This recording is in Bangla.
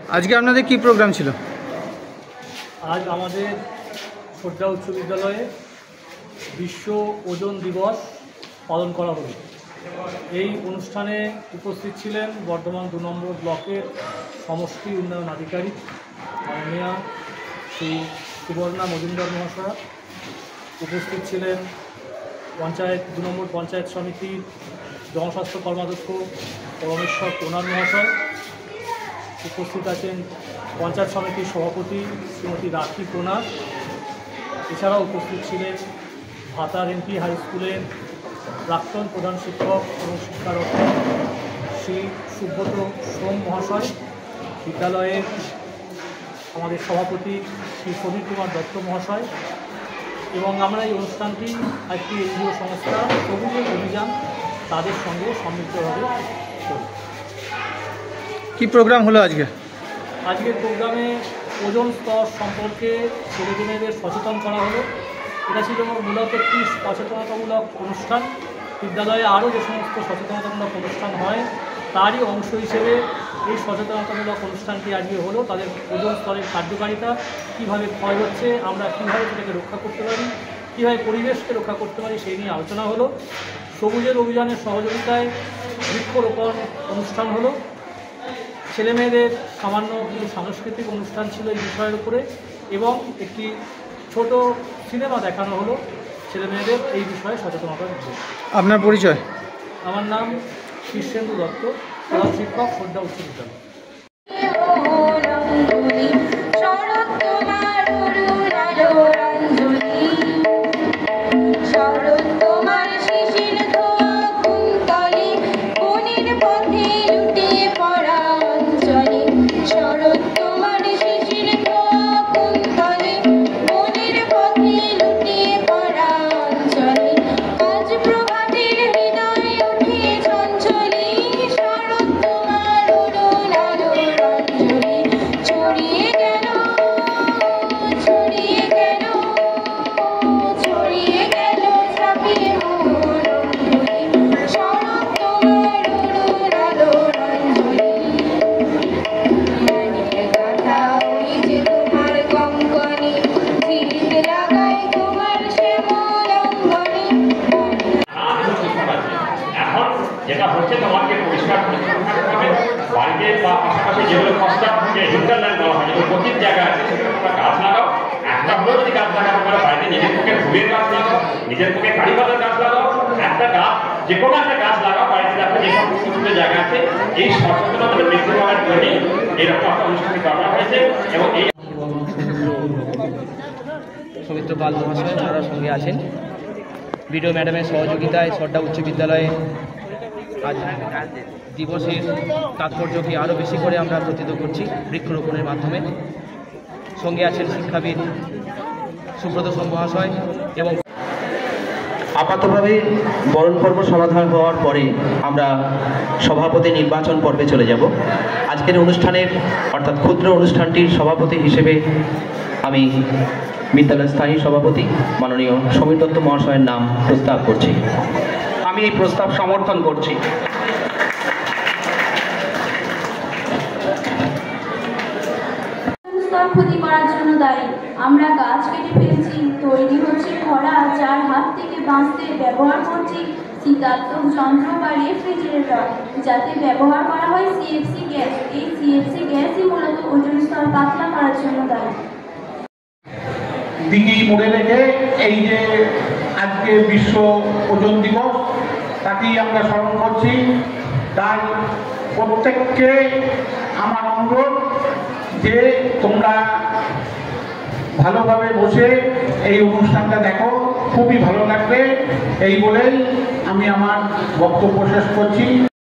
আজকে আপনাদের কি প্রোগ্রাম ছিল? আজ আমাদের খোর্দা উচ্চ বিদ্যালয়ে বিশ্ব ওজন দিবস পালন করা হলো। এই অনুষ্ঠানে উপস্থিত ছিলেন বর্ধমান ২ নম্বর ব্লকের সমষ্টি উন্নয়ন আধিকারিক মাননীয়া শ্রী সুবর্ণা মজুমদার মহাশয়া। উপস্থিত ছিলেন ২ নম্বর পঞ্চায়েত সমিতির জনস্বাস্থ্য কর্মাধ্যক্ষ পরমেশ্বর কোনার মহাশয়। উপস্থিত আছেন পঞ্চায়েত সমিতির সভাপতি শ্রীমতী রাখি কোনার। এছাড়াও উপস্থিত ছিলেন ভাতার এমপি হাই স্কুলের প্রাক্তন প্রধান শিক্ষক এবং শিক্ষারত শ্রী সুব্রত সোম মহাশয়, বিদ্যালয়ের আমাদের সভাপতি শ্রী সমীর কুমার দত্ত মহাশয়, এবং আমরা এই অনুষ্ঠানটি একটি এনজিও সংস্থা সবুজের অভিযান তাদের সঙ্গে সম্মিলিতভাবে করি। কি প্রোগ্রাম হলো আজকে? আজকের প্রোগ্রামে ওজন স্তর সম্পর্কে ছেলেমেয়েদের সচেতন করা হলো। এটা ছিল মূলত একটি সচেতনতামূলক অনুষ্ঠান। বিদ্যালয়ে আরও যে সমস্ত সচেতনতামূলক অনুষ্ঠান হয় তারই অংশ হিসেবে এই সচেতনতামূলক অনুষ্ঠানটি আজকে হলো। তাদের ওজন স্তরের কার্যকারিতা কীভাবে ক্ষয় হচ্ছে, আমরা কীভাবে সেটাকে রক্ষা করতে পারি, কীভাবে পরিবেশকে রক্ষা করতে পারি সেই নিয়ে আলোচনা হলো। সবুজের অভিযানের সহযোগিতায় বৃক্ষরোপণ অনুষ্ঠান হলো। ছেলেমেয়েদের সামান্য কিছু সাংস্কৃতিক অনুষ্ঠান ছিল এই বিষয়ের উপরে, এবং একটি ছোট সিনেমা দেখানো হলো ছেলেমেয়েদের এই বিষয়ে সচেতনতা দিতে। আপনার পরিচয়? আমার নাম শীর্ষেন্দু দত্ত, প্রধান শিক্ষক খোর্দা উচ্চ বিদ্যালয়। যেটা হচ্ছে তোমাকে পরিষ্কার পরিচ্ছন্ন থাকতে হবে। বাড়িতে বা আশেপাশে যেগুলো কনস্ট্রাক্ট হিন্টারল্যান্ড বলা হয়, যেগুলো পতিত জায়গা আছে সেগুলো তোমরা গাছ লাগাও। একটা হলেও যদি গাছ লাগাতে পারো, বাড়িতে নিজের পক্ষে ফুলের গাছ লাগাও, নিজের পক্ষে কারি পাতার গাছ লাগাও, একটা গাছ যে কোনো একটা গাছ লাগাও বাড়িতে। দেখো যে সব পতিত জায়গা আছে, এই সচেতনতা বৃদ্ধি করার জন্যই এরকম একটা অনুষ্ঠান করা হয়েছে। এবং এই সৌমিত্র পাল মহাশয় ওনারা সঙ্গে আছেন। বিডিও ম্যাডামের সহযোগিতায় খোর্দা উচ্চ বিদ্যালয়ে আজ দিবসের তাৎপর্যকে আরও বেশি করে আমরা প্রতিত করছি বৃক্ষরোপণের মাধ্যমে। সঙ্গে আছেন শিক্ষাবিদ সুব্রত সোম মহাশয়। এবং আপাতভাবে বরণ পর্ব সমাধান হওয়ার পরে আমরা সভাপতি নির্বাচন পর্বে চলে যাব। আজকের অনুষ্ঠানের অর্থাৎ ক্ষুদ্র অনুষ্ঠানটির সভাপতি হিসেবে আমি বিদ্যালয়ের স্থায়ী সভাপতি মাননীয় সমীর দত্ত মহাশয়ের নাম প্রস্তাব করছি। আমি এই প্রস্তাব সমর্থন করছি। ক্ষতি করার জন্য দায়ী। আমরা গাছ কেটে ফেলছি, তৈরি হচ্ছে খরা, যার হাত থেকে বাঁচতে ব্যবহার করছি শীতাত্মক যন্ত্র বা রেফ্রিজারেটর, যাতে ব্যবহার করা হয় সিএফসি গ্যাস। এই সিএফসি গ্যাসই মূলত ওজন স্তর পাতলা করার জন্য দায়ী। দিকেই মনে রেখে এই যে আজকে বিশ্ব ওজন দিবস, তাকেই আমরা স্মরণ করছি। তাই প্রত্যেককে আমার অনুরোধ যে তোমরা ভালোভাবে বসে এই অনুষ্ঠানটা দেখো, খুবই ভালো লাগবে। এই বলেই আমি আমার বক্তব্য শেষ করছি।